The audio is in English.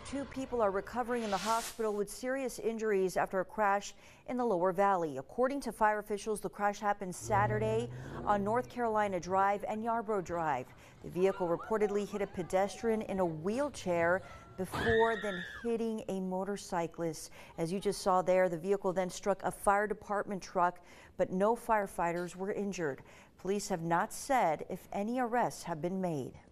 2 people are recovering in the hospital with serious injuries after a crash in the lower valley. According to fire officials, the crash happened Saturday on North Carolina Drive and Yarborough Drive. The vehicle reportedly hit a pedestrian in a wheelchair before then hitting a motorcyclist. As you just saw there, the vehicle then struck a fire department truck, but no firefighters were injured. Police have not said if any arrests have been made.